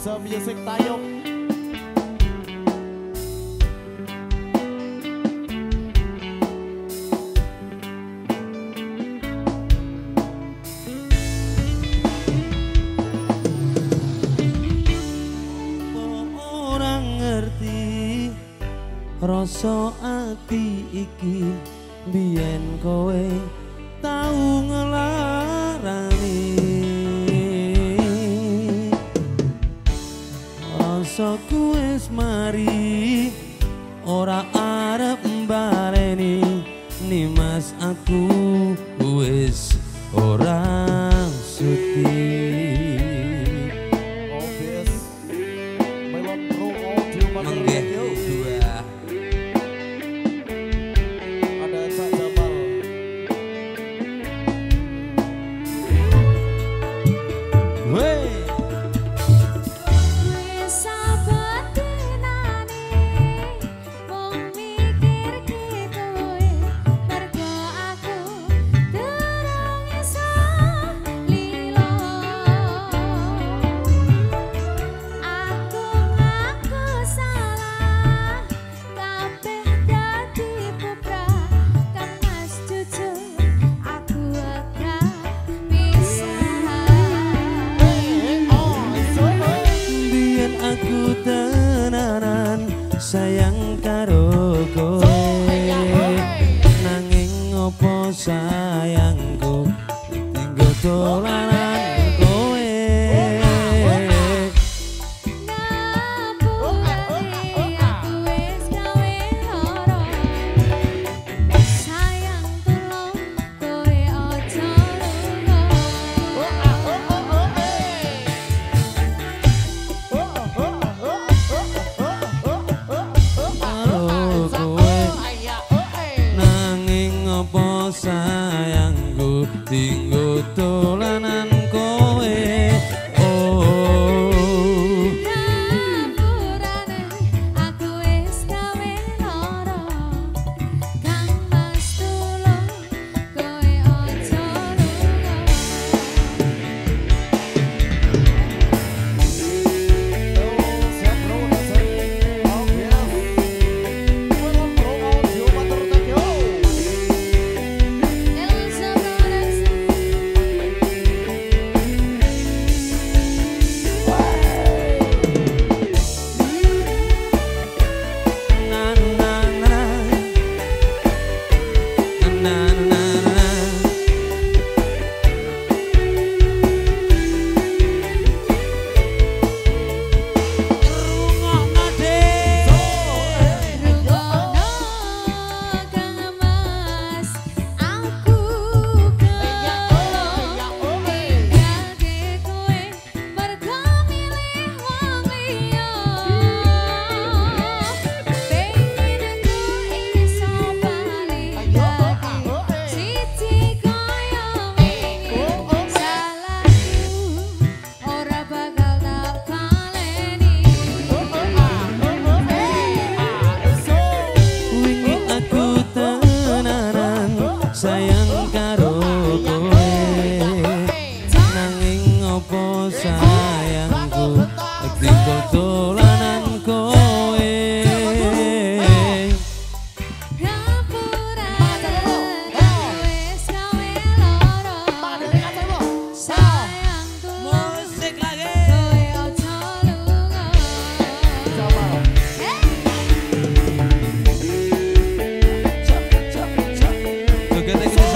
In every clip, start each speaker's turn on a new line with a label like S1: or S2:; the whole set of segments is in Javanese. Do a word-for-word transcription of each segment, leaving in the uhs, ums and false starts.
S1: Elza Music Tayub.
S2: Orang ngerti rasa ati iki biyen kowe tau ngelarani rasaku wis mari ora arep mbaleni ni mas aku wis ora sudi. Sayang karo kowe nanging opo sayangku tinggal dolanan kowe
S3: ngapurane aku wis gawe lara sayang tulung kowe aja lunga
S2: sayangku tinggal dolanan kowe oh
S3: ngapurane aku wis gawe lara kang mas tulung kowe aja lunga
S1: Siap bro, Nasir. Oh yes. Welcome bro, audio motor Tokyo.
S3: Elza Brothers
S2: na na na na na na rungokno deh
S3: Rungono kang mas aku kelo ninggalke kowe mergo milih wong liya pengen aku iso bali siji kaya wingi salahku ora bakal tak baleni
S2: wingi aku tenanan sayang karo kowe nanging opo sayangku tinggal dolanan kowe
S3: ngapurane wis gawe lara sayang tulung
S2: musik lagi
S3: kowe aja lunga
S2: Joget iki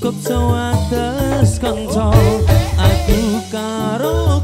S2: cukup sewates kanca aku karo